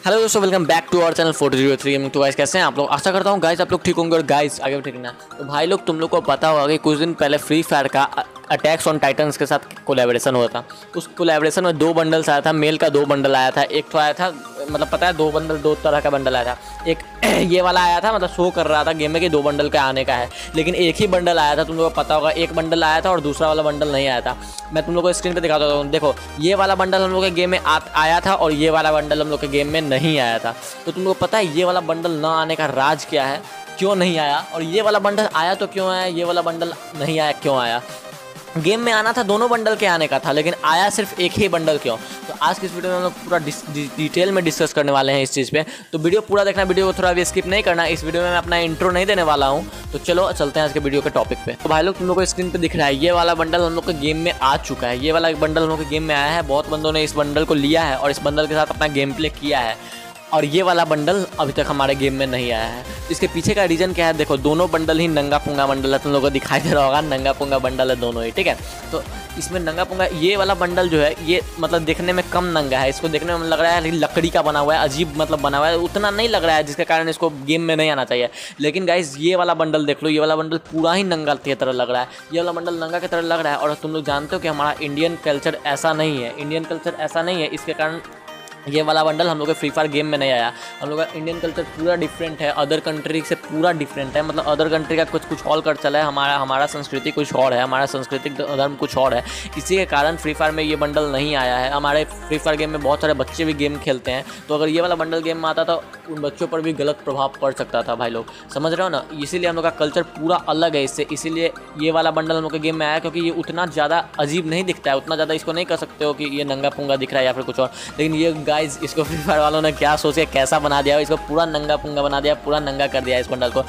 Hello दोस्तों, welcome back to our channel 403 gaming. तो guys कैसे हैं आप लोग? आशा करता हूँ गाइस आप लोग ठीक होंगे और गाइस आगे भी ठीक ना। तो भाई लोग तुम लोग को पता होगा कि कुछ दिन पहले फ्री फायर का अटैक्स ऑन टाइटन्स के साथ कोलैबोरेशन हुआ था। उस कोलैबोरेशन में 2 बंडल्स आया था, मेल का 2 बंडल आया था। एक तो आया था मतलब पता है 2 बंडल 2 तरह का बंडल आया था। एक ये वाला आया था, मतलब शो कर रहा था गेम में कि 2 बंडल का आने का है, लेकिन एक ही बंडल आया था। तुम लोगों को पता होगा एक बंडल आया था और दूसरा वाला बंडल नहीं आया था। मैं तुम लोगों को स्क्रीन पे दिखाता हूँ। देखो ये वाला बंडल हम लोग के गेम में आया था और ये वाला बंडल हम लोग के गेम में नहीं आया था। तो तुम लोग को पता है ये वाला बंडल ना आने का राज क्या है, क्यों नहीं आया? और ये वाला बंडल आया तो क्यों आया, ये वाला बंडल नहीं आया क्यों आया? गेम में आना था दोनों बंडल के आने का था, लेकिन आया सिर्फ एक ही बंडल क्यों? तो आज की इस वीडियो में हम लोग पूरा डिटेल में डिस्कस करने वाले हैं इस चीज़ पे। तो वीडियो पूरा देखना, वीडियो को थोड़ा भी स्किप नहीं करना। इस वीडियो में मैं अपना इंट्रो नहीं देने वाला हूँ। तो चलो चलते हैं आज के वीडियो के टॉपिक पे। तो भाई लोग तुम लोग को स्क्रीन पे दिख रहा है ये वाला बंडल हम लोग के गेम में आ चुका है। ये वाला बंडल हम लोग के गेम में आया है। बहुत बंदों ने इस बंडल को लिया है और इस बंडल के साथ अपना गेम प्ले किया है। और ये वाला बंडल अभी तक हमारे गेम में नहीं आया है। इसके पीछे का रीज़न क्या है? देखो दोनों बंडल ही नंगा पुंगा बंडल है। तुम लोगों को दिखाई दे रहा होगा नंगा पुंगा बंडल है दोनों ही, ठीक है। तो इसमें नंगा पुंगा ये वाला बंडल जो है ये मतलब देखने में कम नंगा है। इसको देखने में लग रहा है लकड़ी का बना हुआ है, अजीब मतलब बना हुआ है, उतना नहीं लग रहा है, जिसके कारण इसको गेम में नहीं आना चाहिए। लेकिन गाइस ये वाला बंडल देख लो, ये वाला बंडल पूरा ही नंगा की तरह लग रहा है। ये वाला बंडल नंगा की तरह लग रहा है। और तुम लोग जानते हो कि हमारा इंडियन कल्चर ऐसा नहीं है, इंडियन कल्चर ऐसा नहीं है। इसके कारण ये वाला बंडल हम लोग के फ्री फायर गेम में नहीं आया। हम लोग का इंडियन कल्चर पूरा डिफरेंट है, अदर कंट्री से पूरा डिफरेंट है। मतलब अदर कंट्री का कुछ और कल्चर है, हमारा संस्कृति कुछ और है, हमारा सांस्कृतिक धर्म कुछ और है। इसी के कारण फ्री फायर में ये बंडल नहीं आया है। हमारे फ्री फायर गेम में बहुत सारे बच्चे भी गेम खेलते हैं, तो अगर ये वाला बंडल गेम में आता तो उन बच्चों पर भी गलत प्रभाव पड़ सकता था। भाई लोग समझ रहे हो ना? इसीलिए हम लोग का कल्चर पूरा अलग है इससे। इसीलिए ये वाला बंडल हम लोग के गेम में आया, क्योंकि ये उतना ज़्यादा अजीब नहीं दिखता है, उतना ज़्यादा इसको नहीं कर सकते हो कि ये नंगा पुंगा दिख रहा है या फिर कुछ और। लेकिन ये गाइस इसको फ्री फायर वालों ने क्या सोच के कैसा बना दिया, इसको पूरा नंगा पुंगा बना दिया, पूरा नंगा कर दिया इस बंडल को।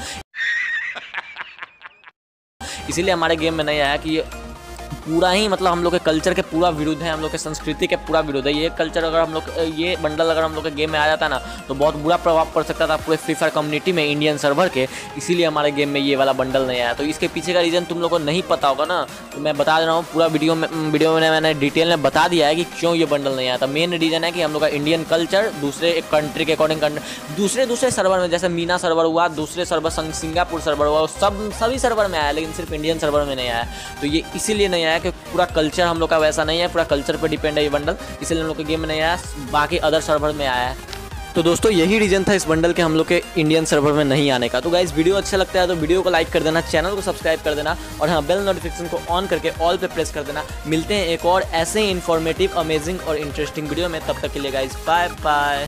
इसीलिए हमारे गेम में नहीं आया कि ये पूरा ही मतलब हम लोग के कल्चर के पूरा विरुद्ध है, हम लोग के संस्कृति के पूरा विरुद्ध है। ये कल्चर अगर हम लोग ये बंडल अगर हम लोग के गेम में आ जाता ना तो बहुत बुरा प्रभाव पड़ सकता था पूरे फ्री फायर कम्युनिटी में, इंडियन सर्वर के। इसीलिए हमारे गेम में ये वाला बंडल नहीं आया। तो इसके पीछे का रीज़न तुम लोग को नहीं पता होगा ना, तो मैं बता दे रहा हूँ। पूरा वीडियो में मैंने डिटेल में बता दिया है कि क्यों ये बंडल नहीं आया था। मेन रीज़न है कि हम लोग का इंडियन कल्चर दूसरे एक कंट्री के अकॉर्डिंग दूसरे सर्वर में, जैसे मीना सर्वर हुआ, दूसरे सर्वर सिंगापुर सर्वर हुआ, सभी सर्वर में आया, लेकिन सिर्फ इंडियन सर्वर में नहीं आया। तो ये इसीलिए नहीं आया कि पूरा कल्चर हम लोग का वैसा नहीं है, पूरा कल्चर पे डिपेंड है ये बंडल, इसलिए हम लोग के गेम में नहीं आया, बाकी अदर सर्वर में आया है। तो दोस्तों यही रीजन था इस बंडल के हम लोग के इंडियन सर्वर में नहीं आने का। तो गाइस वीडियो अच्छा लगता है तो वीडियो को लाइक कर देना, चैनल को सब्सक्राइब कर देना और हाँ बेल नोटिफिकेशन को ऑन करके ऑल पे प्रेस कर देना। मिलते हैं एक और ऐसे ही इन्फॉर्मेटिव, अमेजिंग और इंटरेस्टिंग वीडियो में। तब तक के लिए गाइस बाय बाय।